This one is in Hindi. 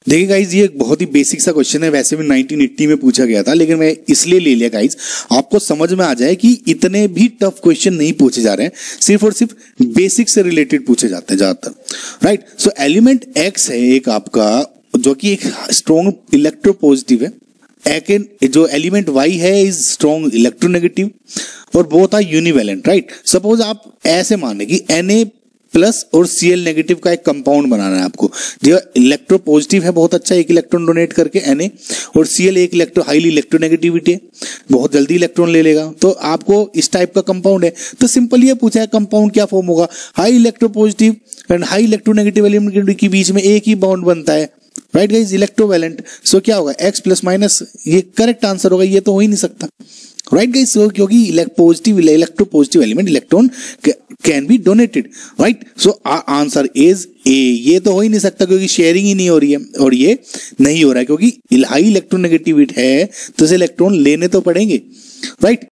देखिए गाइज, ये एक बहुत ही बेसिक सा क्वेश्चन है, वैसे भी 1980 में पूछा गया था, लेकिन मैं इसलिए ले लिया गाइज आपको समझ में आ जाए कि इतने भी टफ क्वेश्चन नहीं पूछे जा रहे हैं, सिर्फ और सिर्फ बेसिक से रिलेटेड पूछे जाते हैं ज्यादातर। राइट, सो एलिमेंट एक्स है एक आपका, जो कि एक स्ट्रॉन्ग इलेक्ट्रोपॉजिटिव है। एक जो एलिमेंट वाई है इज स्ट्रॉन्ग इलेक्ट्रोनेगेटिव, और both are univalent. Right, suppose आप ऐसे माने कि Na प्लस और Cl नेगेटिव का एक कंपाउंड बनाना है आपको, जो इलेक्ट्रो पॉजिटिव है, बहुत अच्छा, एक इलेक्ट्रॉन डोनेट करके Na, और Cl एक हाईली इलेक्ट्रोनेगेटिविटी है, बहुत जल्दी इलेक्ट्रॉन ले लेगा। तो आपको इस टाइप का कंपाउंड है, तो सिंपल ये पूछा है कंपाउंड क्या फॉर्म होगा, high electropositive and high electronegative element के बीच में एक ही बॉन्ड बनता है। Right guys, electrovalent. सो क्या होगा, एक्स प्लस माइनस, ये करेक्ट आंसर होगा, ये तो हो ही नहीं सकता। राइट गाइस, क्योंकि electropositive element electron can be donated. Right, so answer is A. ये तो हो ही नहीं सकता क्योंकि शेयरिंग ही नहीं हो रही है, और ये नहीं हो रहा है क्योंकि हाई इलेक्ट्रोनेगेटिविटी है, तो इसे इलेक्ट्रॉन लेने तो पड़ेंगे। राइट,